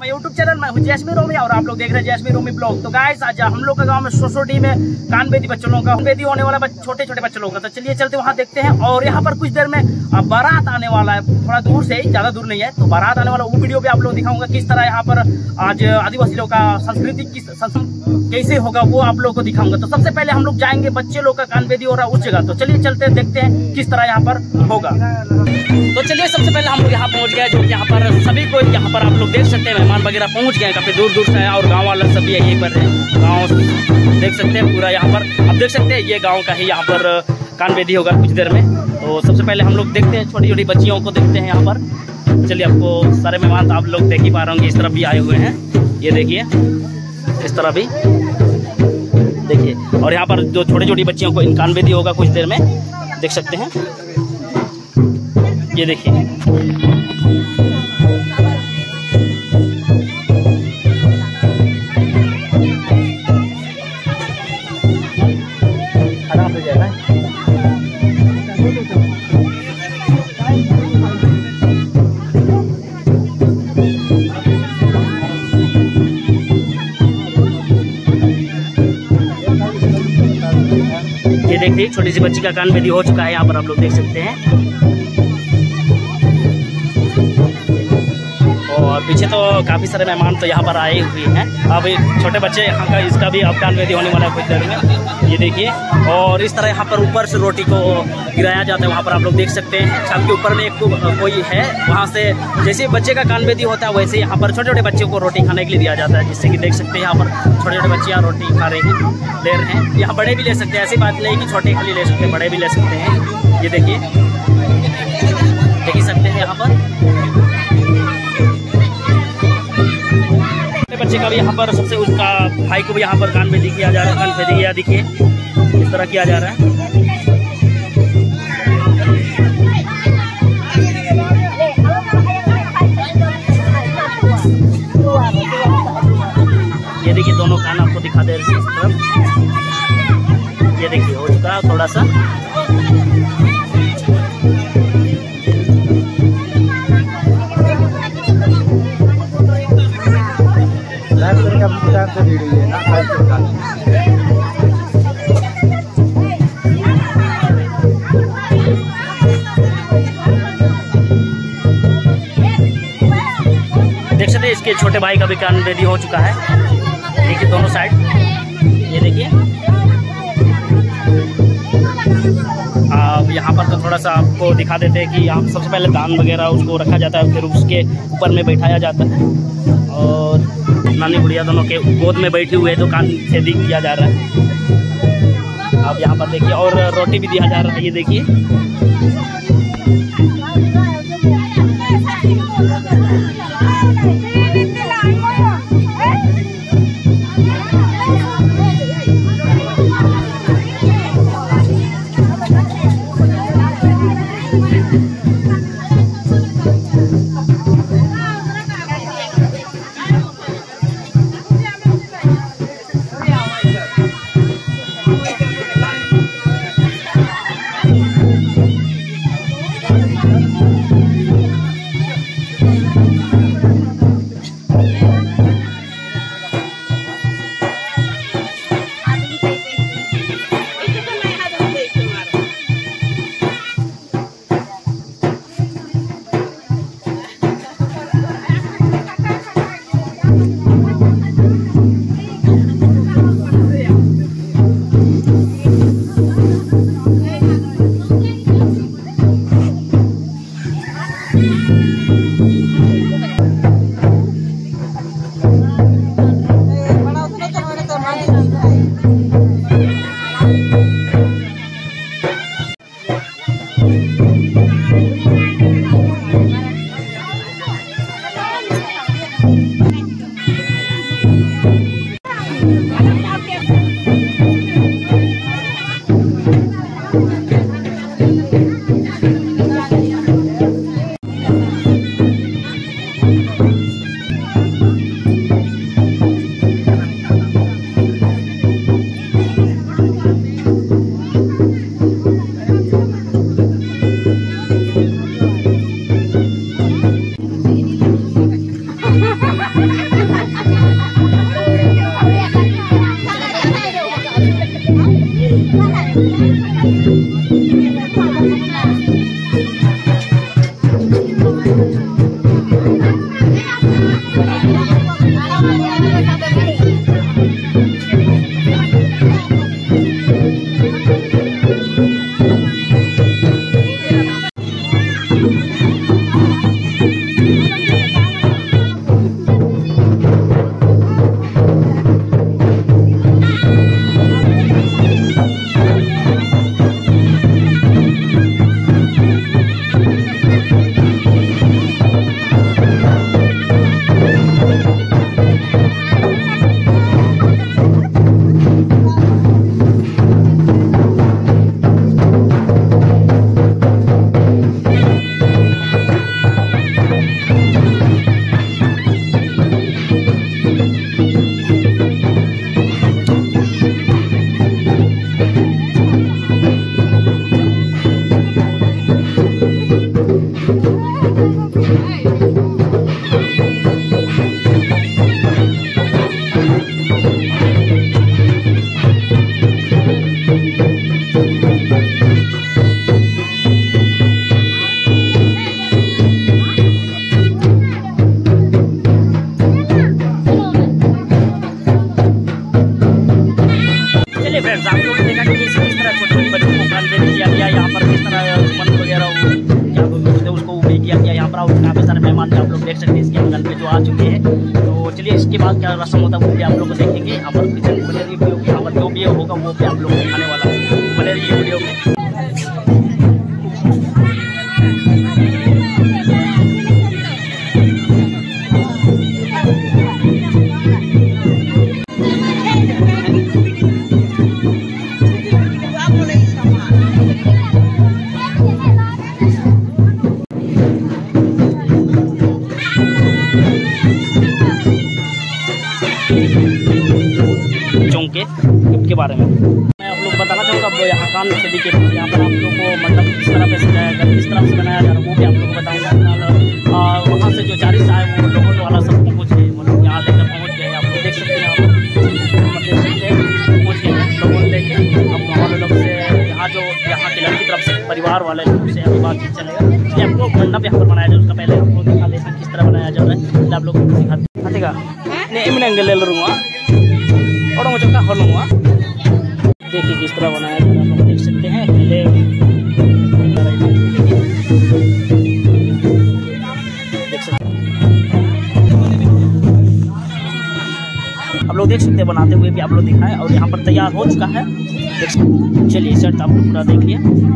मैं YouTube channel में हूँ जैस्मीन रोमी और आप लोग देख रहे हैं जैस्मीन रोमी ब्लॉग। तो गाइस आज हम लोग का गांव में सोसाइटी में कानबेदी बच्चों लोगों का बेदी होने वाला छोटे छोटे बच्चों लोगों का। तो चलिए चलते वहां देखते हैं। और यहाँ पर कुछ देर में बारात आने वाला है, थोड़ा दूर से ही, ज्यादा दूर नहीं है। तो बारात आने वाला वो वीडियो भी आप लोग दिखाऊंगा किस तरह यहाँ पर आज आदिवासी लोग का संस्कृति कैसे होगा वो आप लोग को दिखाऊंगा। तो सबसे पहले हम लोग जाएंगे बच्चे लोग का कानबेदी हो रहा है उस जगह। तो चलिए चलते हैं, देखते हैं किस तरह यहाँ पर होगा। तो चलिए सबसे पहले हम लोग यहाँ पहुँच गए, जो यहाँ पर सभी को यहाँ पर आप लोग देख सकते हैं मेहमान वगैरह पहुँच गए काफी दूर दूर से है। और गाँव वाले सभी यहीं पर है, गाँव देख सकते हैं पूरा यहाँ पर आप देख सकते हैं। ये गाँव का ही यहाँ पर कानबेदी होगा कुछ देर में। तो सबसे पहले हम लोग देखते हैं, छोटी छोटी बच्चियों को देखते हैं यहाँ पर। चलिए आपको सारे मेहमान तो आप लोग देख ही पा रहे होंगे, इस तरफ भी आए हुए हैं, ये देखिए इस तरह भी देखिए। और यहाँ पर जो छोटी छोटी बच्चियों को कानबेदी होगा कुछ देर में, देख सकते हैं, ये देखिए। ये देखिए छोटी सी बच्ची का कानबेदी हो चुका है, यहाँ पर आप लोग देख सकते हैं। और पीछे तो काफी सारे मेहमान तो यहाँ पर आए हुए हैं। अब छोटे बच्चे यहाँ का इसका भी अब कानबेदी होने वाला है कुछ देर में, ये देखिए। और इस तरह यहाँ पर ऊपर से रोटी को गिराया जाता है, वहाँ पर आप लोग देख सकते हैं। छत के ऊपर में एक कोई है, वहाँ से जैसे बच्चे का कानबेदी होता है वैसे यहाँ पर छोटे छोटे बच्चों को रोटी खाने के लिए दिया जाता है। जिससे कि देख सकते हैं यहाँ पर छोटे छोटे बच्चे यहाँ रोटी खा रहे हैं, ले रहे हैं। यहाँ बड़े भी ले सकते हैं, ऐसी बात नहीं कि छोटे खाली ले सकते हैं, बड़े भी ले सकते हैं। ये देखिए देख ही सकते हैं यहाँ पर बच्चे का भी यहाँ पर सबसे उसका भाई को भी यहाँ पर कानबेदी किया जा रहा है। कानबेदी या देखिए इस तरह किया जा रहा है। ये देखिए दोनों कान आपको दिखा दे रहे हैं इस तरफ, ये देखिए हो चुका है थोड़ा सा। देख सकते हैं इसके छोटे भाई का भी कानबेदी हो चुका है, देखिए दोनों साइड, ये देखिए। अब यहाँ पर तो थोड़ा सा आपको दिखा देते हैं कि आप सबसे पहले दान वगैरह उसको रखा जाता है, फिर उसके ऊपर में बैठाया जाता है। और नानी बुढ़िया दोनों के गोद में बैठे हुए तो कानबेदी किया जा रहा है। अब यहाँ पर देखिए और रोटी भी दिया जा रहा है, ये देखिए। फ्रेंड्स, आप लोगों ने देखा कि किस तरह छोटे छोटे बच्चों को कन्वेंट किया गया, यहाँ पर किस तरह मन वगैरह क्या बोलते हैं उसको भी किया गया। यहाँ पर काफ़ी सारे मेहमान आप लोग देख सकते हैं इसके आंगन पे जो आ चुके हैं। तो चलिए इसके बाद क्या रस्म होता है वो भी आप लोग को देखेंगे। यहाँ पर किचन बने रही वीडियो, यहाँ पर जो भी होगा वो भी आप लोग को दिखाने वाला हूँ, बने रही वीडियो में। चौंके के बारे में मैं आप लोग बताना चाहूँगा। यहाँ कान खेती के यहाँ पर आप लोग को मंडप किस तरह से सजाया गया, किस तरह से बनाया जा रहा है वो भी आप लोग को बताऊँगा। वहाँ से जो चारिस आए वो लोगों वाला सब पहुँच गए, मतलब यहाँ लेकर पहुँच गए। आप लोग देख सकते हैं, आप देख सकते हैं पहुँच गए लोगों ने लेके। अब हमारे लोग से यहाँ जो यहाँ की लड़की तरफ से परिवार वाले लोग से अभी बातचीत चलेगा। इसलिए आप लोग मंडप यहाँ पर बनाया जाए, उसका पहले आप लोग दिखा देते किस तरह बनाया जा रहा है, आप लोग को दिखाते और चौका हलूँगा। देखिए किस तरह बनाया जा रहा है, आप देख सकते हैं। पहले देख सकते हैं, आप लोग देख सकते हैं बनाते हुए भी आप लोग दिखाएं। और यहाँ पर तैयार हो चुका है, चलिए शर्ट आप लोग पूरा देख लिया।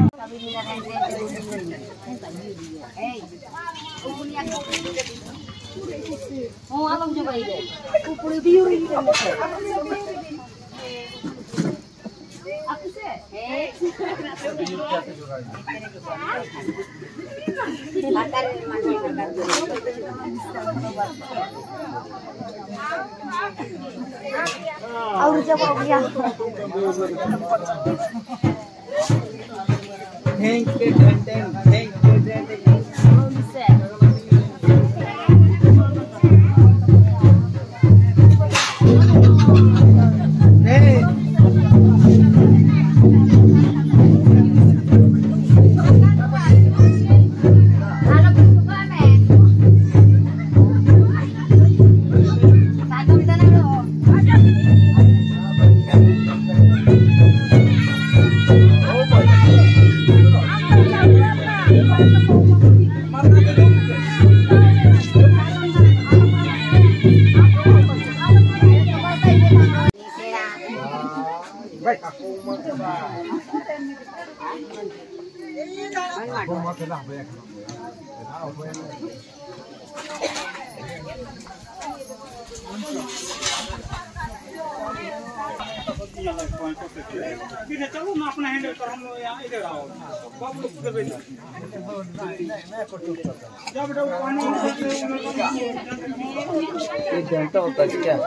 और जब हो गया चलो ना अपना हैंडल कर, हम यहाँ इधर आओ बाबू लोग उधर बैठो। जब बेटा पानी एक घंटा होता है क्या?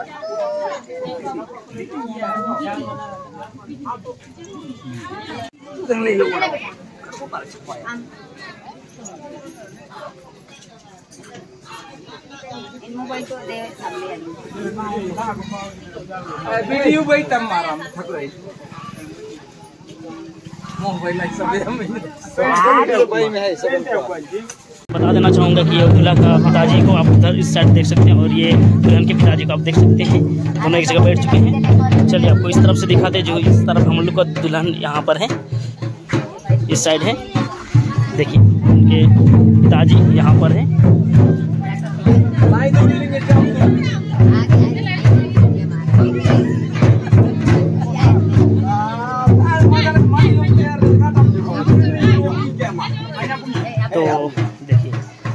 मोबाइल तो दे वीडियो भाई तब मारा थक रही मोबाइल लाइक सब में है सब बता देना चाहूँगा कि ये दूल्हा का पिताजी को आप उधर इस साइड देख सकते हैं और ये दुल्हन के पिताजी को आप देख सकते हैं, दोनों एक जगह बैठ चुके हैं। चलिए आपको इस तरफ से दिखाते, जो इस तरफ हम लोग का दुल्हन यहाँ पर है, इस साइड है, देखिए उनके पिताजी यहाँ पर है। तो देखिए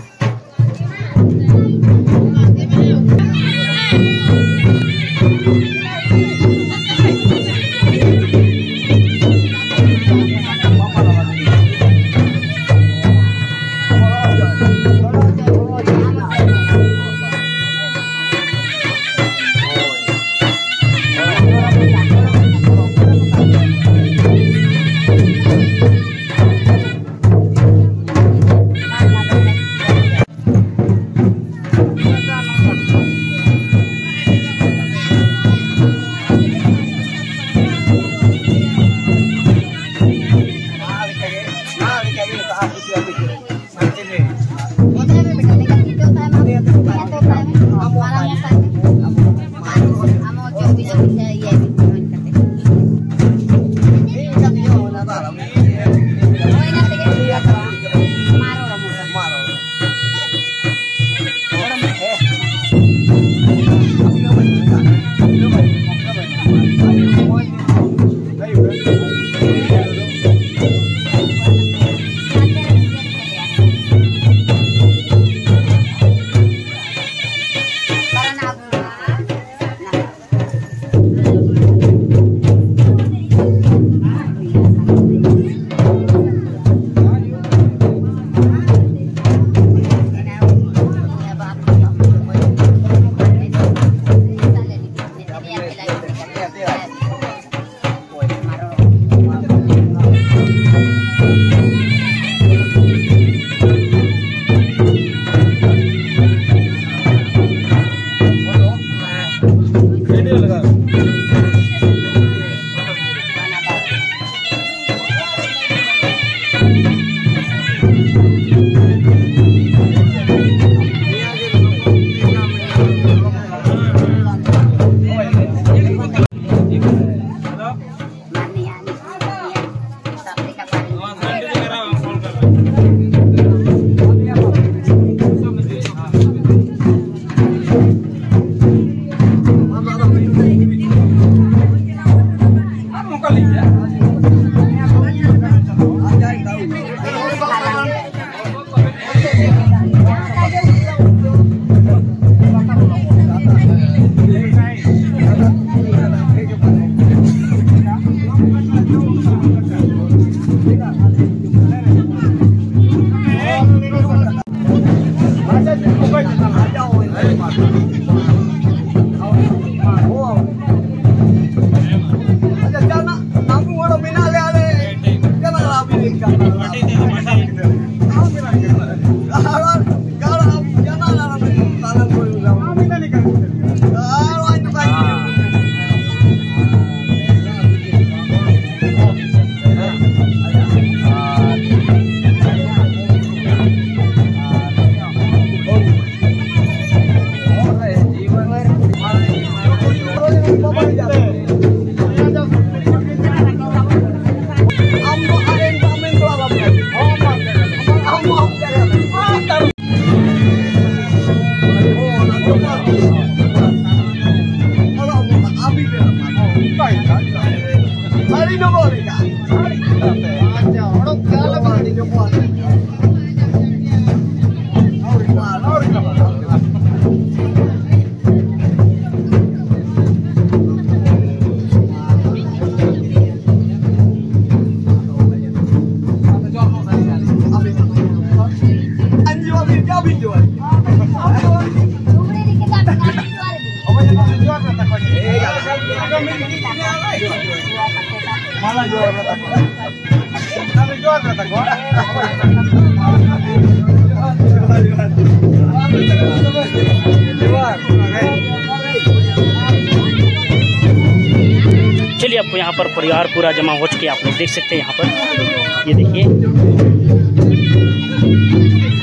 चलिए आपको यहाँ पर परिवार पूरा जमा हो चुके आप लोग देख सकते हैं। यहाँ पर ये देखिए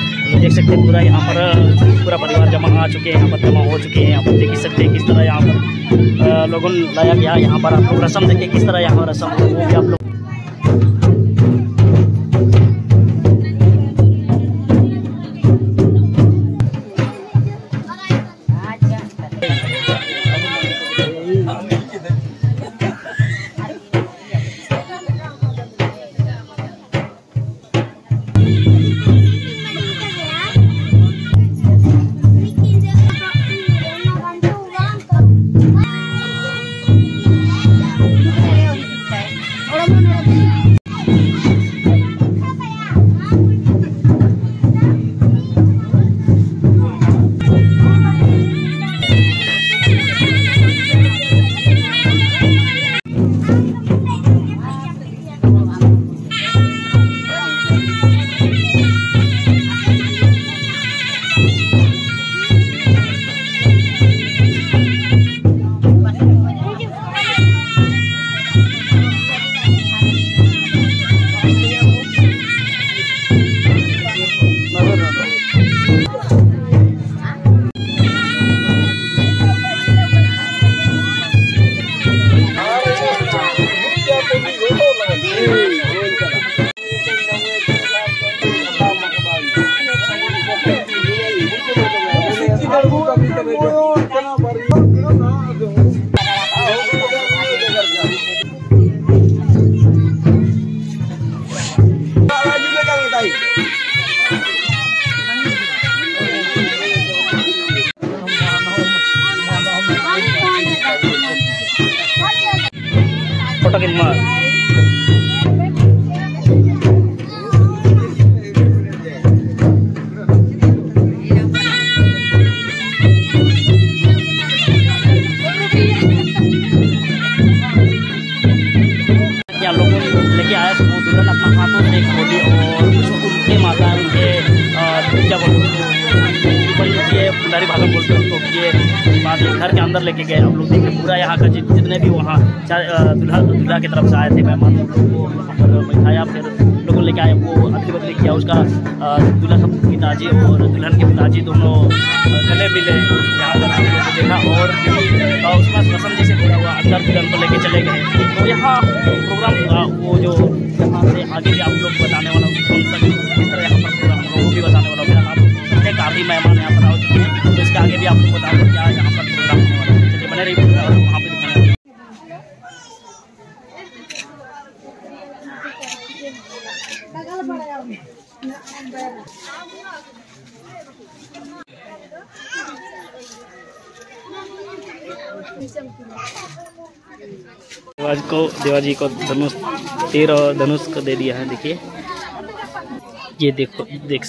देख सकते हैं पूरा यहाँ पर पूरा परिवार जमा आ चुके हैं, यहाँ पर जमा हो चुके हैं। आप देख ही सकते हैं किस तरह यहाँ पर लोगों लाया गया। यहाँ पर आप लोग रस्म देखिए किस तरह यहाँ पर रस्म वो भी आप लोग फोटो के लेके आया तो वो दुल्हन अपना हाथों से खोली और उनके माता उनके जब भंडारी भागम बोलते हैं उसको ये बाद में घर के अंदर लेके गए। हम लोग देखे पूरा यहाँ का जितने भी वहाँ दूल्हा की तरफ से आए थे मेहमान उनको वहाँ पर बैठाया, फिर लोगों लेके आए, वो अदली बदली किया। उसका दूल्हा का पिताजी और दुल्हन के पिताजी दोनों गले मिले यहाँ पर हम लोगों को देखा और उसके बाद रस्म जैसे पूरा हुआ अंदर दुल्हन को लेके चले गए। तो यहाँ प्रोग्राम वो जो यहाँ से आगे भी आप लोग बताने वाला हूँ कौन सा किस तरह यहाँ पर प्रोग्राम होगा वो भी बताने वाला हूँ। फिर आप सबसे काफ़ी मेहमान यहाँ पर आ चुके हैं, तो इसके आगे भी आप लोग बता दो क्या यहाँ पर प्रोग्राम होने वाला है। चलिए बने रहिए वहाँ पर दिखाने। देवाजी को धनुष तीर और धनुष को दे दिया है। देखिए ये देखो देख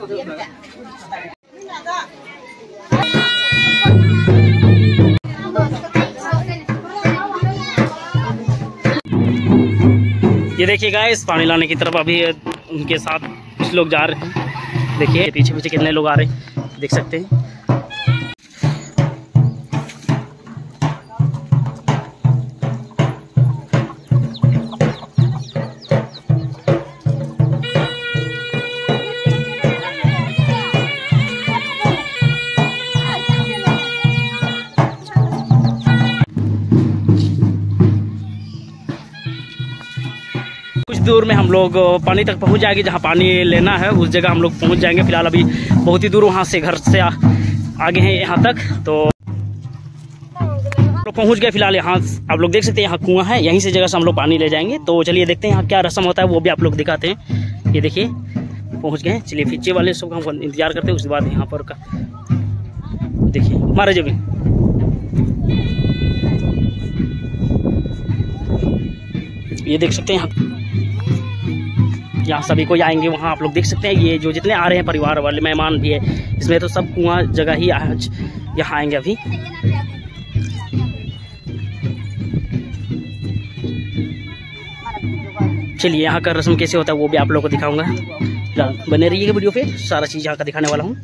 ये देखिए गाइस पानी लाने की तरफ अभी उनके साथ कुछ लोग जा रहे हैं। देखिए पीछे पीछे कितने लोग आ रहे हैं देख सकते हैं। कुछ दूर में हम लोग पानी तक पहुंच जाएंगे, जहां पानी लेना है उस जगह हम लोग पहुंच जाएंगे। फिलहाल अभी बहुत ही दूर वहां से घर से आगे हैं यहाँ तक, तो पहुंच गए। फिलहाल यहाँ आप लोग देख सकते हैं यहाँ कुआं है, यहीं से जगह से हम लोग पानी ले जाएंगे। तो चलिए देखते हैं यहाँ क्या रस्म होता है वो भी आप लोग दिखाते हैं। ये देखिए पहुंच गए। चलिए पीछे वाले सब हम इंतजार करते हैं, उसके बाद यहाँ पर देखिए मारे जब ये देख सकते हैं यहाँ सभी को आएंगे। वहाँ आप लोग देख सकते हैं ये जो जितने आ रहे हैं परिवार वाले मेहमान भी है, इसमें तो सब कुआं जगह ही आज यहाँ आएंगे। अभी चलिए यहाँ का रस्म कैसे होता है वो भी आप लोगों को दिखाऊंगा। बने रहिएगा वीडियो पे, सारा चीज़ यहाँ का दिखाने वाला हूँ।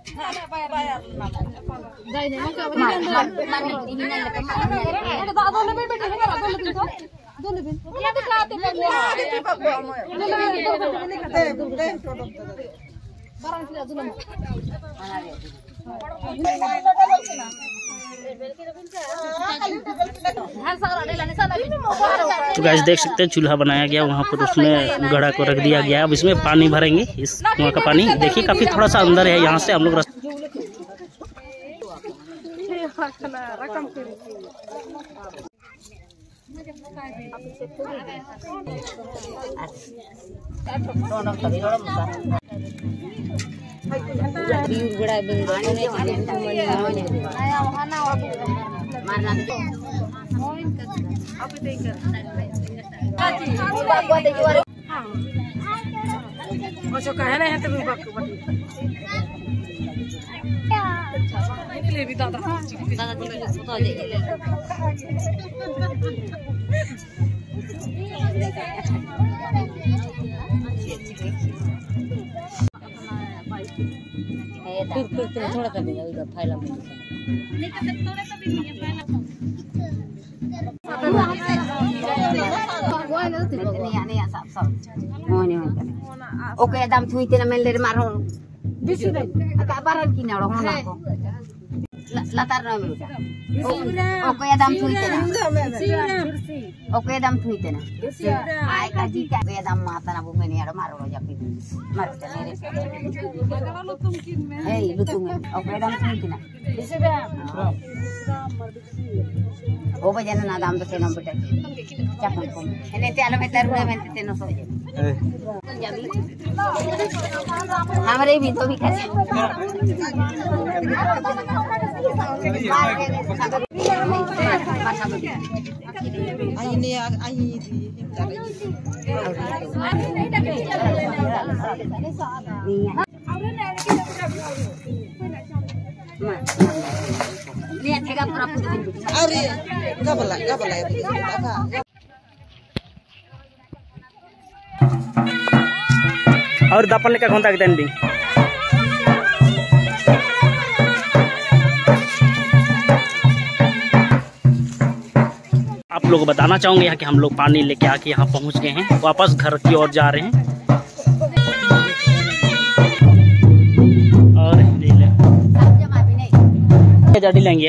तो गाइस देख सकते हैं चूल्हा बनाया गया वहाँ पर, उसमें गड़ा को रख दिया गया। अब इसमें पानी भरेंगे, इस कुआं का पानी देखिए काफी थोड़ा सा अंदर है, यहाँ से हम लोग फिर थोड़ा कर देगा इधर फाइल में oke dam thui tena meler marhol agak baran kini orang mana ko latar na meluda oke dam thui tena oke dam thui tena ai kaji ka oke dam mata na bumen ya marhol japi mar tena hey lutung oke dam thui tena o bajana na dam to tena beta capon ko ene te ala meter ure mente teno soje हमारे भी तो भी करे और दापन लेकर घंटा के tending आप लोग को बताना चाहूंगे यहाँ कि हम लोग पानी लेके आके यहाँ पहुँच गए हैं, वापस घर की ओर जा रहे हैं। और ले लेंगे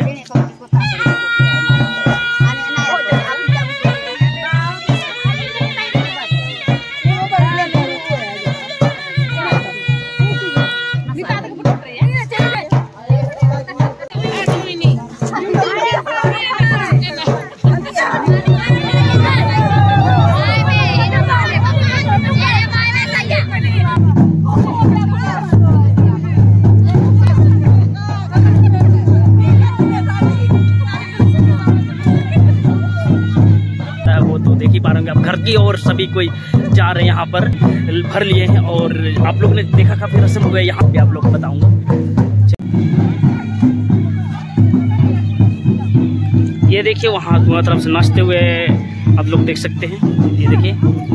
आप घर की और सभी कोई जा रहे हैं यहाँ पर भर लिए हैं। और आप लोग ने देखा काफी रस्म हुए यहाँ पे, आप लोग को बताऊंगा। ये देखिए वहाँ दोनों तरफ से नाचते हुए आप लोग देख सकते हैं, ये देखिए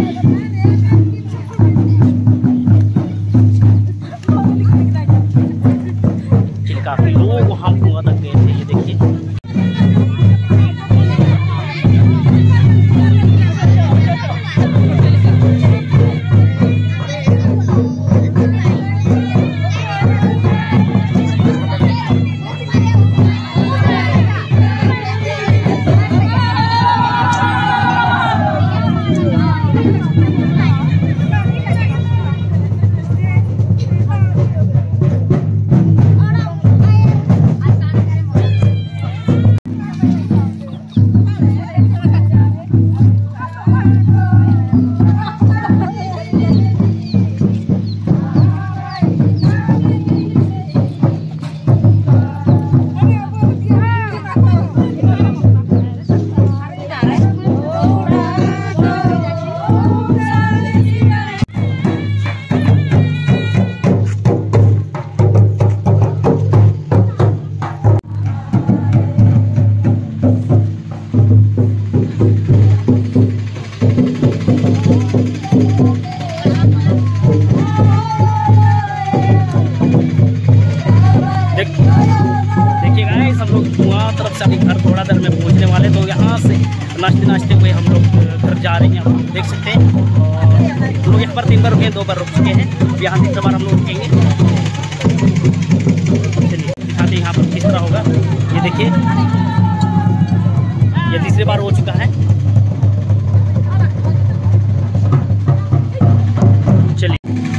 काफी लोग वहाँ कुआं तक गए थे, ये देखिए देख सकते हैं। हम लोग यहाँ पर 3 बार रुके, 2 बार रुक चुके हैं, यहाँ 3 बार हम लोग रुकेंगे। चलिए दिखाते हैं यहाँ पर किस तरह होगा। ये देखिए, ये तीसरी बार हो चुका है। चलिए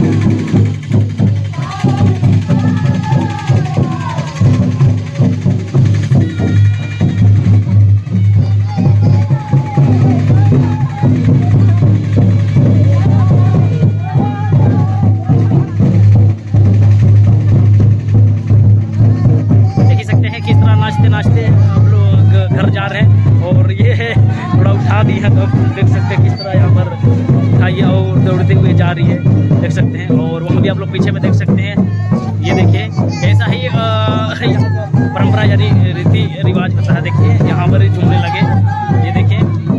नाचते हम लोग घर जा रहे हैं। और ये थोड़ा उठा दिया तो देख सकते हैं किस तरह यहाँ पर उठाई और दौड़ते हुए जा रही है, देख सकते हैं। और वहाँ भी आप लोग पीछे में देख सकते हैं। ये देखिए ऐसा ही परंपरा यानी रीति रिवाज होता है। देखिए यहाँ पर झूमने लगे, ये देखिए।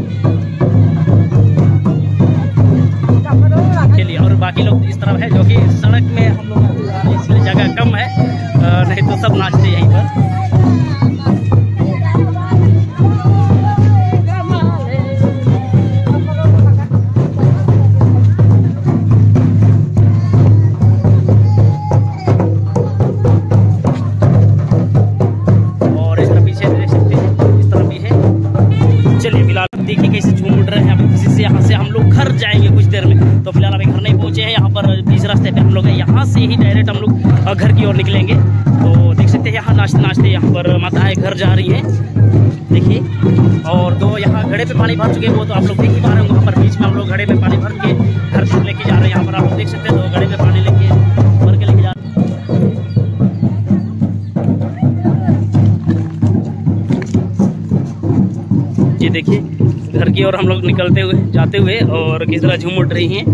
चलिए, और बाकी लोग इस तरफ है जो कि सड़क में हम लोग इसलिए जगह कम है, नहीं तो सब नाचते यहीं पर। देखिए कैसे झूम उड़ रहे हैं। अभी किसी से यहाँ से हम लोग घर जाएंगे कुछ देर में, तो फिलहाल अभी घर नहीं पहुँचे हैं। यहाँ पर बीच रास्ते पे हम लोग हैं, यहाँ से ही डायरेक्ट हम लोग घर की ओर निकलेंगे। तो देख सकते हैं यहाँ नाचते नाचते यहाँ पर माताएं घर जा रही हैं, देखिए। और 2 यहाँ घड़े पे पानी भर चुके हैं, वो तो आप लोग देख ही पा रहे हैं। वहाँ पर बीच में हम लोग घड़े में पानी भर के घर तक लेके जा रहे हैं। यहाँ पर आप लोग देख सकते हैं 2 घड़े में पानी लेके भर के लेके जा रहे हैं। ये देखिए घर की ओर हम लोग निकलते हुए जाते हुए, और किस तरह झूम उठ रही हैं।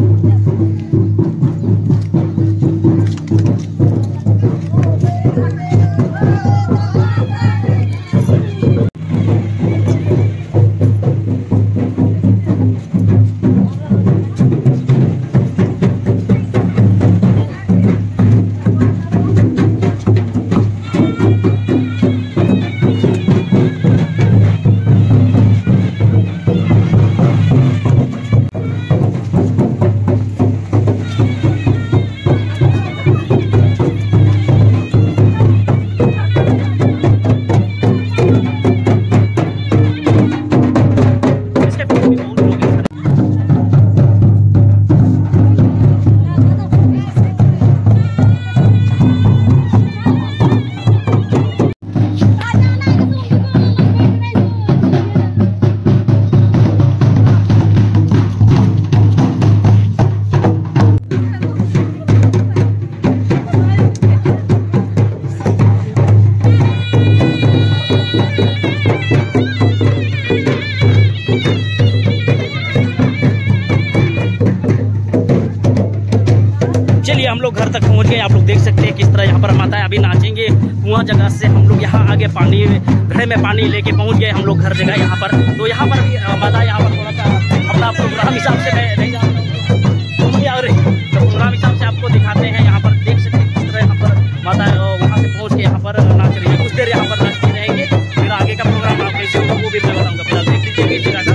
हम लोग घर तक पहुंच गए। आप लोग देख सकते हैं किस तरह यहाँ पर माताएं अभी नाचेंगे। कुआं जगह से हम लोग यहाँ आगे पानी घड़े में पानी लेके पहुंच गए हम लोग घर जगह यहाँ पर। तो यहाँ पर भी माता यहाँ पर थोड़ा सा अपना प्रोग्राम हिसाब से मैं नहीं जानता हूँ, तो प्रोग्राम हिसाब से आपको दिखाते हैं। यहाँ पर देख सकते हैं किस तरह यहाँ पर माता वहाँ से पहुँच के यहाँ पर नाच रही है। कुछ देर यहाँ पर नाचती रहेंगे, फिर आगे का प्रोग्राम आप कैसे होगा वो भी मैं बताऊँगा। फिलहाल देख लीजिए इस जगह का।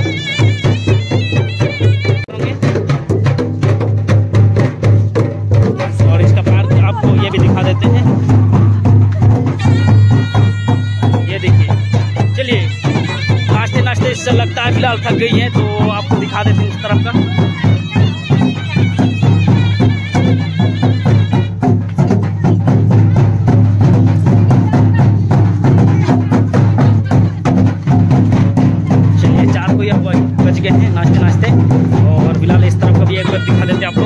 ये भी दिखा देते हैं, ये देखिए। चलिए नाचते नाचते इससे लगता है फिलहाल थक गई है, तो आपको दिखा देते हैं उस तरफ का। चलिए 4 को ये बज गए हैं नाचते नाचते, और फिलहाल इस तरफ का भी एक बार दिखा देते हैं आपको।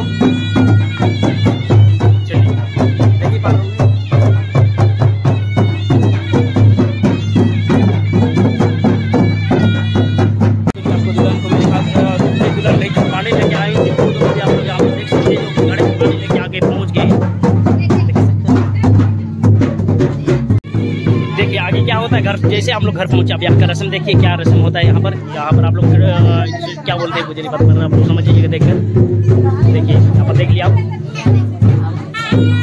देखिए आगे क्या होता है। घर जैसे हम लोग घर पहुंचे, अब यहाँ का रस्म देखिए क्या रस्म होता है यहाँ पर। यहाँ पर आप लोग क्या बोलते हैं मुझे नहीं पता, आप लोग समझ लीजिएगा देखकर। देखिए यहाँ पर देख लिया आप।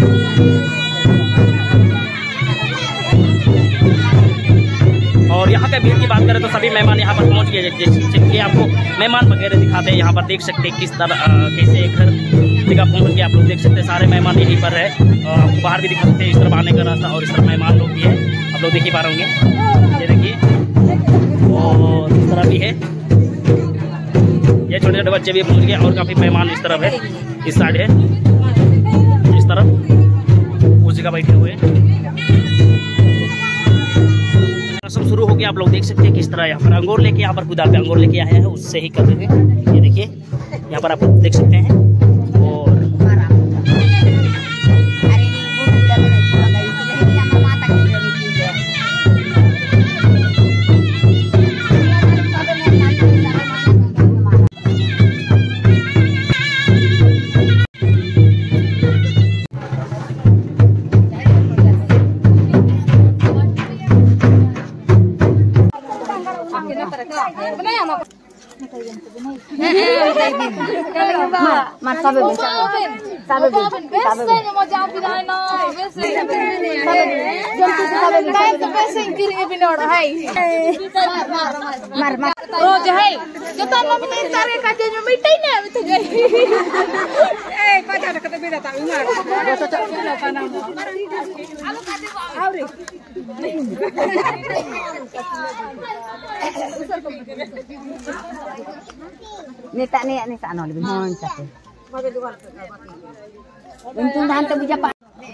और यहाँ पे का भीड़ की बात करें तो सभी मेहमान यहाँ पर पहुँच गए। जैसे आपको मेहमान वगैरह दिखाते हैं, यहाँ पर देख सकते हैं किस तरह कैसे घर जगह पहुँच गए। आप लोग देख सकते हैं सारे मेहमान यहीं पर है। आपको बाहर भी दिखा सकते हैं इस तरफ आने का रास्ता, और इस तरफ मेहमान लोग भी है, आप लोग देख ही पा रहे होंगे। ये देखिए, और इस तरह भी है, ये छोटे छोटे बच्चे भी पहुँच गए, और काफ़ी मेहमान इस तरफ है, इस साइड है, इस तरफ उस जगह बैठे हुए हैं। रस्म शुरू हो गया। आप लोग देख सकते हैं किस तरह यहाँ पर अंगूर लेके, यहाँ पर कुदाल पे अंगूर लेके आया है, उससे ही कर रहे हैं। ये देखिए यहाँ पर आप लोग देख सकते हैं। और Nita ano lebih mohon satu. Untung dah hantar bija pak.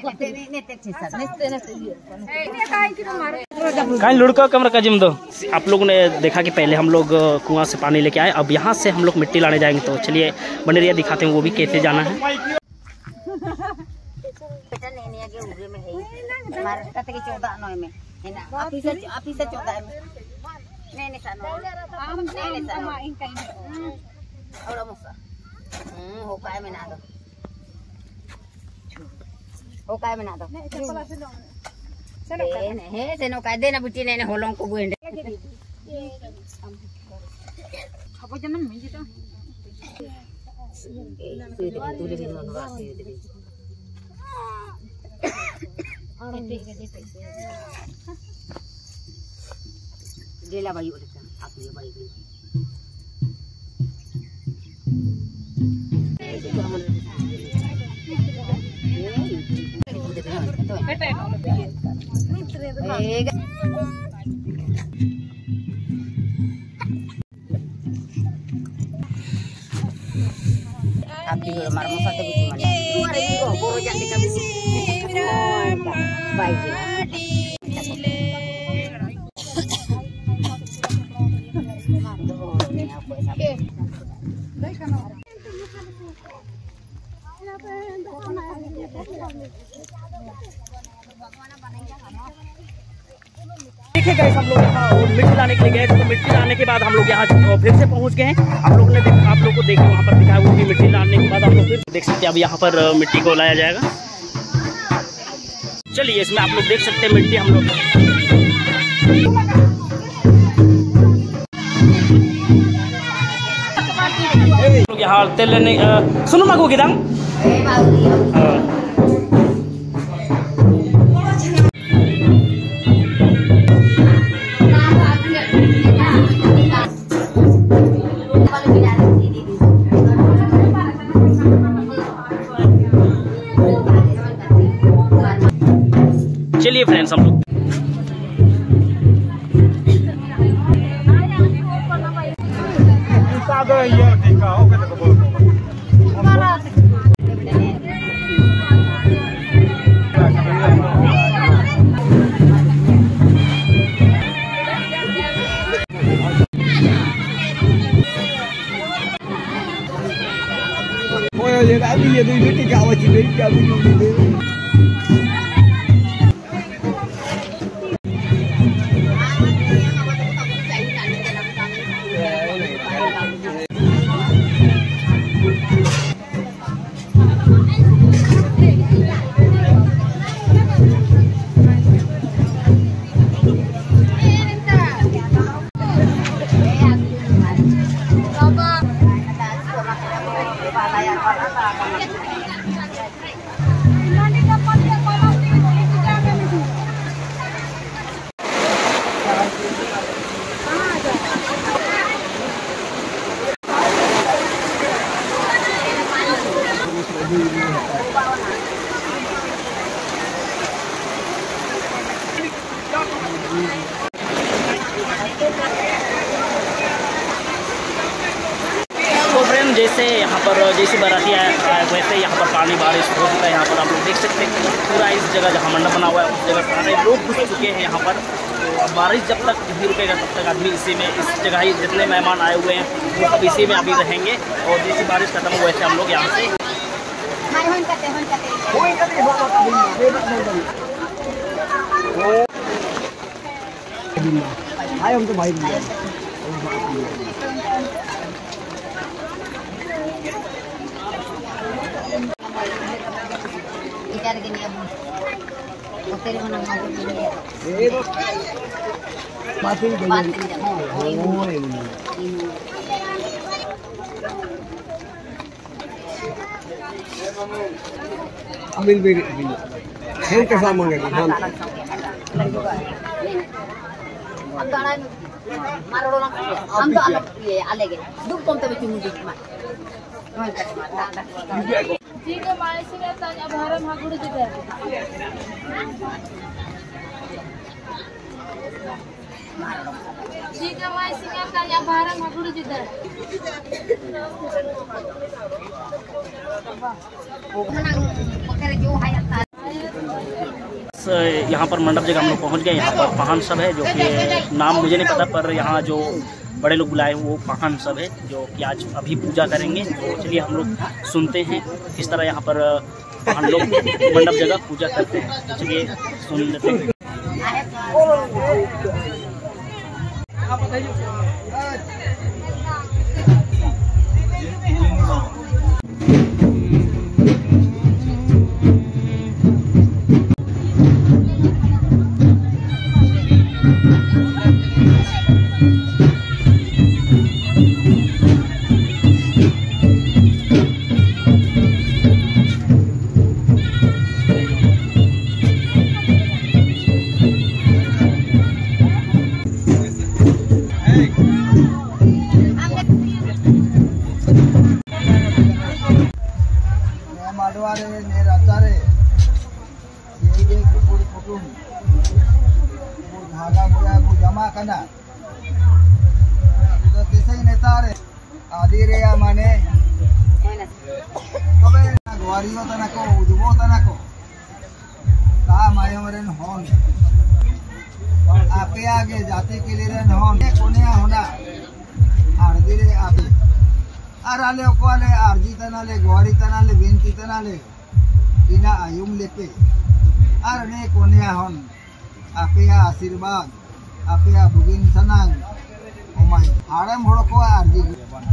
कहीं लुढ़का कमरा का जिम दो। आप लोगों ने देखा कि पहले हम लोग कुआं से पानी लेके आए, अब यहाँ से हम लोग मिट्टी लाने जाएंगे। तो चलिए बनेरिया दिखाते हैं वो भी कैसे जाना है। Okai mana tu? Seno kai deh na buci nene holong ko buende. Apa jangan minji tu? Dia lah bayu dekat. Aku dia bayu. Tapi kalau marmo satu buku mana? Dua hari itu baru jadi kamu. Baik. देखिए guys, हम लोग यहाँ मिट्टी लाने के लिए गए थे। तो मिट्टी लाने के बाद हम लोग यहाँ फिर से पहुँच गए हैं। आप लोग को देखो वहाँ पर दिखाया, वो भी मिट्टी लाने के बाद हम लोग फिर देख सकते हैं। अब यहाँ पर मिट्टी को लाया जाएगा। चलिए, इसमें आप लोग देख सकते हैं मिट्टी हम लोग यहाँ तेल लेने सुनो मागो गिदांग चलिए फ्रेंड्स, हम लोग तो फ्रेंड जैसे यहाँ पर जैसे बाराती आया वैसे यहाँ पर पानी बारिश हो चुका है। यहाँ पर आप लोग देख सकते हैं पूरा इस जगह जहाँ मंडप बना हुआ है उस जगह सारे लोग घुस चुके हैं यहाँ पर। तो बारिश जब तक नहीं रुकेगा तब तक आदमी इसी में इस जगह ही जितने मेहमान आए हुए हैं वो सब इसी में अभी रहेंगे। और जैसी बारिश खत्म हो वैसे हम लोग यहाँ से हम तो भाई बिल कैसा मांगेगा हम तो अलग दुख कम तब ठीक है माय सिंह ताजा भारम हागुड़ जिधर ठीक है माय सिंह ताजा भारम हागुड़ जिधर यहाँ पर मंडप जगह हम लोग पहुँच गए। यहाँ पर पाहन सब है जो कि नाम मुझे नहीं पता, पर यहाँ जो बड़े लोग बुलाए वो पाहन सब है जो कि आज अभी पूजा करेंगे। तो चलिए हम लोग सुनते हैं किस तरह यहाँ पर पाहन लोग मंडप जगह पूजा करते हैं। तो चलिए सुन लेते हैं। आपे आगे जाति के लिए कोने होना आर्दिरे आबे आराले ओकाले आरजी तनाले गोरी तनाले बिनती तनाले बिना आयुम लेके आरने कोने होन आपे आशीर्वाद आपे बुगिन सनांग ओमाय आराम होड़ को आरजी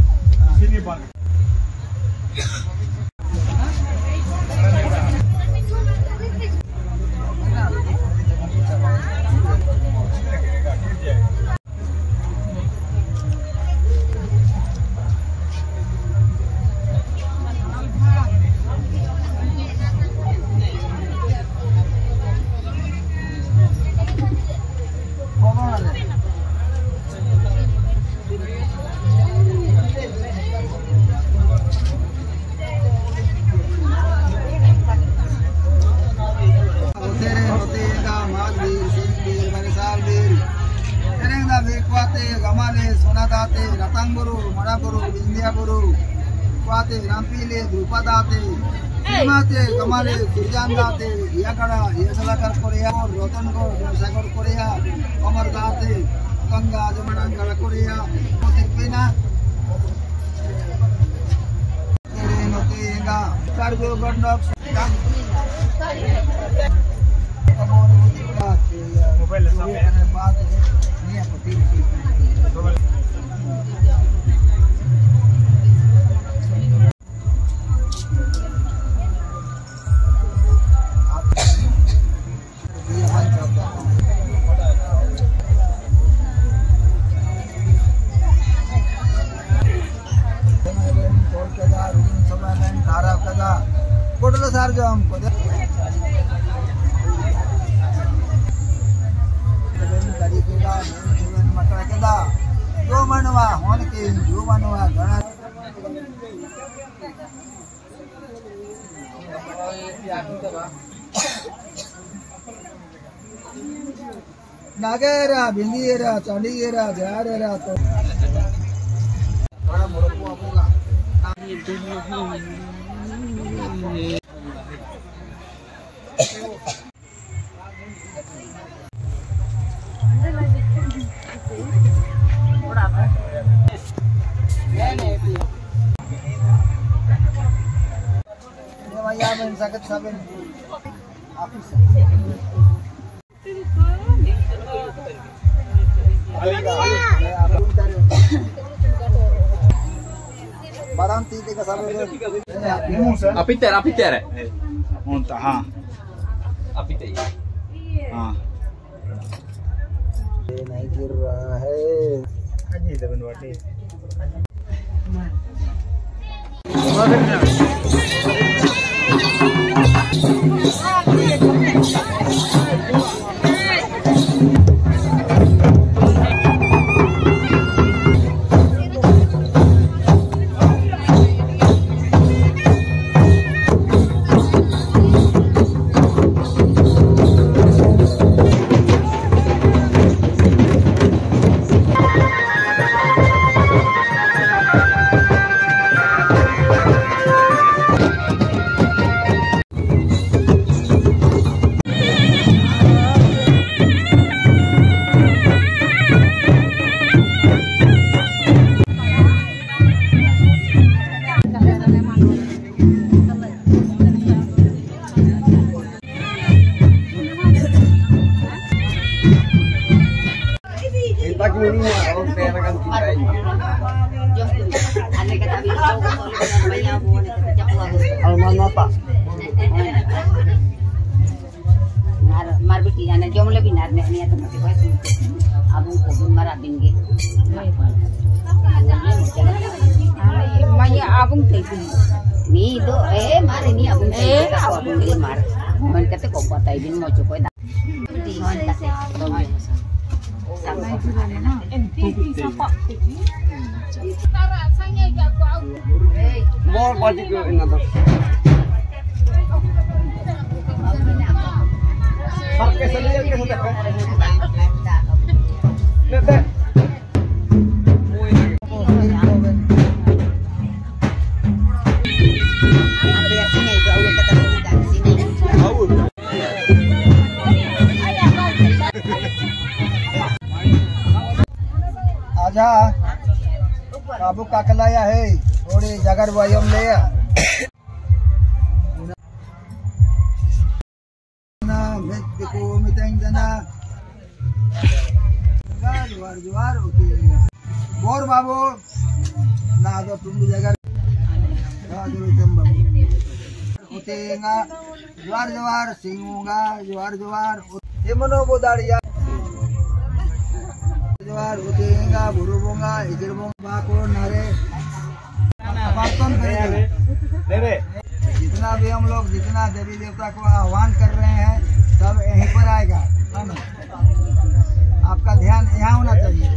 रामपीले द्रुपदाते सीमाते कमाले सुरजानदाते याकड़ा येसलाकर कोरिया और रतन को सागर कोरिया अमरदाते गंगा जमनांगला कोरिया मोतिपेना तेरे नोतेगा सर्वो गंडक मोबाइल सामने बात नहीं पति सार जो हमको जो मनवा होन के जो मनवा घना नागेरा बिंदीरा चांदीरा जारेरा तो बड़ा मोरको आपूंगा भैया मैं सकत सबन office barang titik ke sampai apiter unta हाँ apiter हाँ ये नहीं गिर रहा है अजी दबन वाटे मार बेटी आने जमले भी नार नहीं तो मत कोई अब उनको मरा देंगे मैं अब उनते नी दो ए मारे नी अब उनते मार मन कहते को पता ही दिन मोचो कोई more particular another Marque salida que se te Nete आजा बाबू काकलाया है थोड़ी जगर वयम ले ना व्यक्ति को मिटेंग देना जुआर होती बोर बाबू ना दो तुम जगर होतेगा जुआर सिंगूंगा जुआर ये मनो बोदाड़िया जुआर होतेगा बुरुबोंगा इजरबोंगा बाको नारे अपार्तन करेंगे जितना भी हम लोग जितना देवी देवता को आह्वान कर रहे हैं सब यहीं पर आएगा आपका ध्यान यहाँ होना चाहिए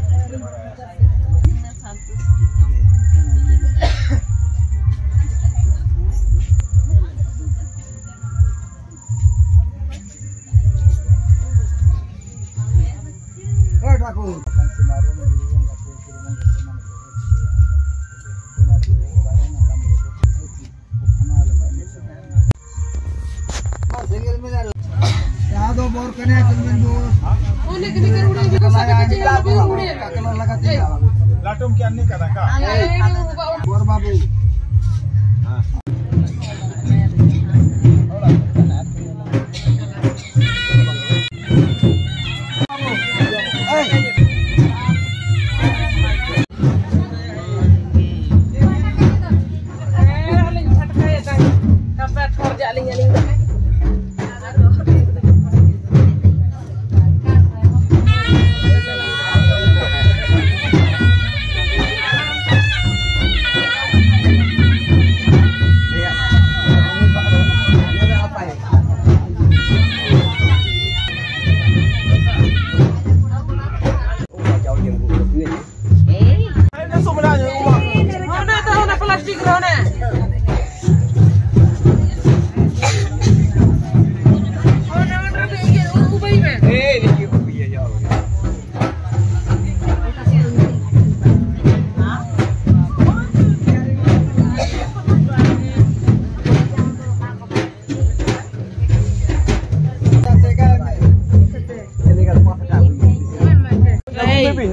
ठाकुर यहाँ दो बोर कने लाटोम क्या नहीं करा का बोर बाबू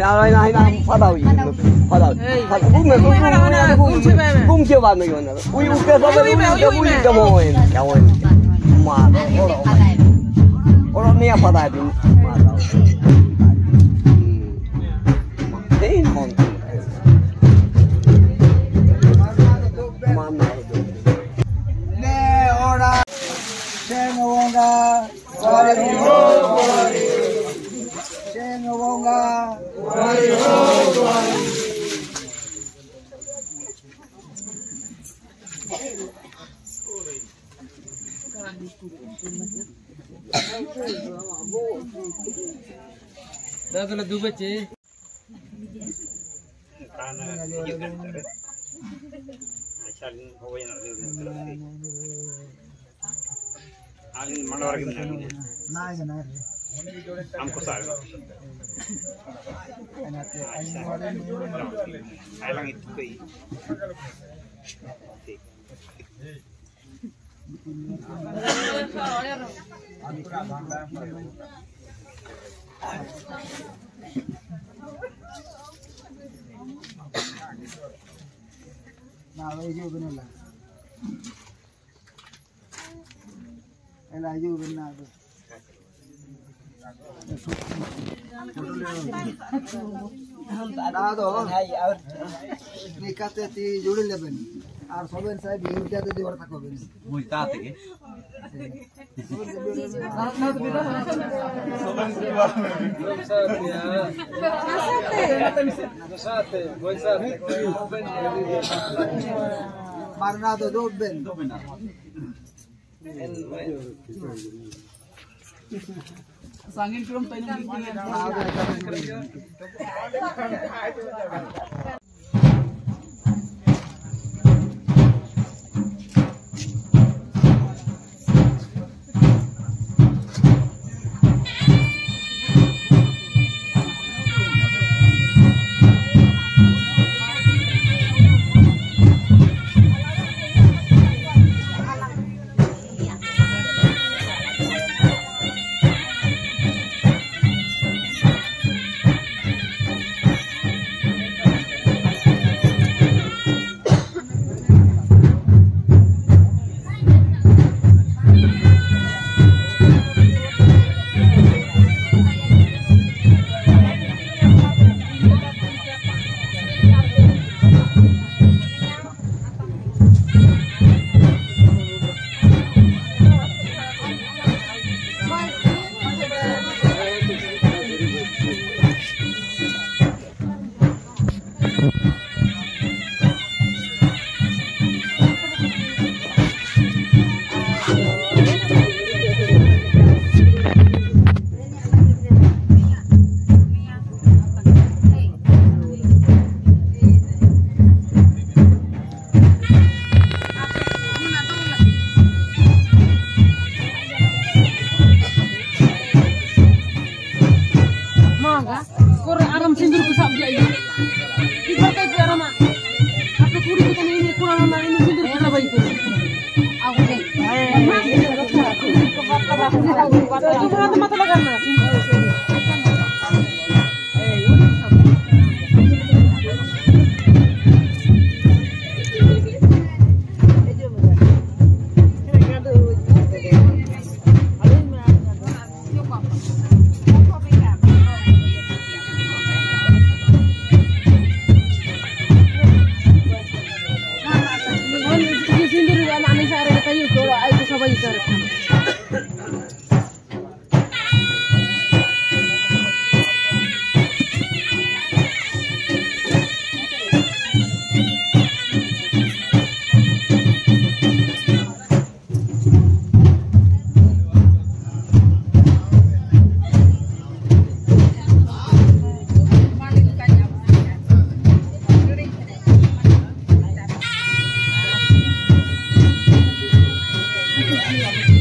Này phát đầu gì? Phát đầu. Cũng chưa bao nhiêu nữa. Ui cái đó cái mồi. Mà orang ni apa tadi? Thế còn mana itu? Ne ora sengonga wari sengonga wari dah tu dua beci. naik naik हमको सारे आइलांग itu koi nah itu benar lah itu benar ना तो निकाते ती जुड़े Lebon और सबन side urea तो जोर तक होबे मुझता के मारना तो दो बेन Sangin film tanya Thank you.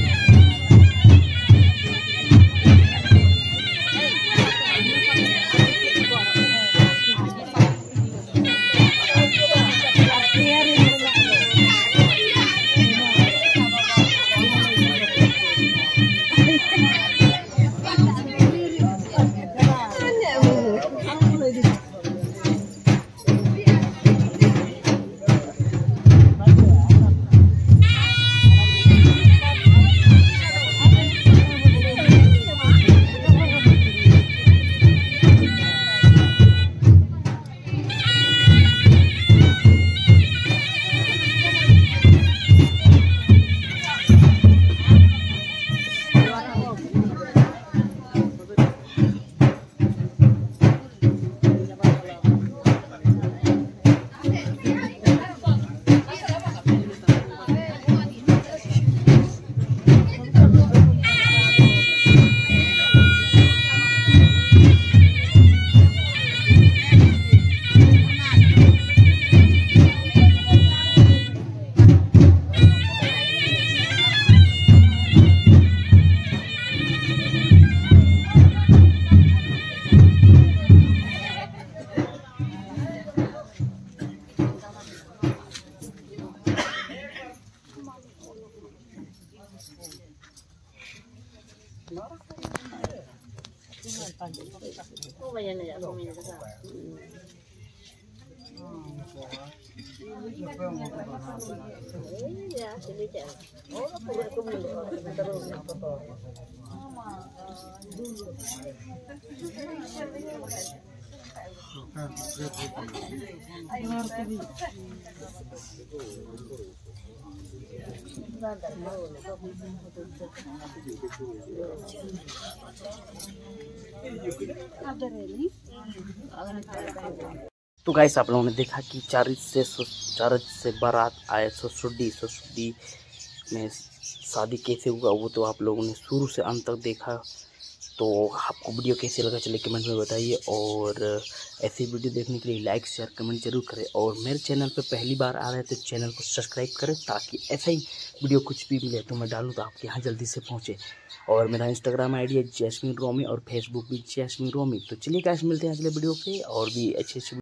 तो गाइस आप लोगों ने देखा कि चर्च से बारात आए ससुरडी में शादी कैसे हुआ वो तो आप लोगों ने शुरू से अंत तक देखा। तो आपको वीडियो कैसे लगा चलिए कमेंट में बताइए, और ऐसी वीडियो देखने के लिए लाइक शेयर कमेंट जरूर करें, और मेरे चैनल पे पहली बार आ रहे हैं तो चैनल को सब्सक्राइब करें ताकि ऐसा ही वीडियो कुछ भी मिले तो मैं डालूँ तो आपके यहाँ जल्दी से पहुँचे। और मेरा इंस्टाग्राम आईडी है जैस्मिन रोमी और फेसबुक भी जैस्मिन रोमी। तो चलिए गाइस मिलते हैं अगले वीडियो पे और भी अच्छे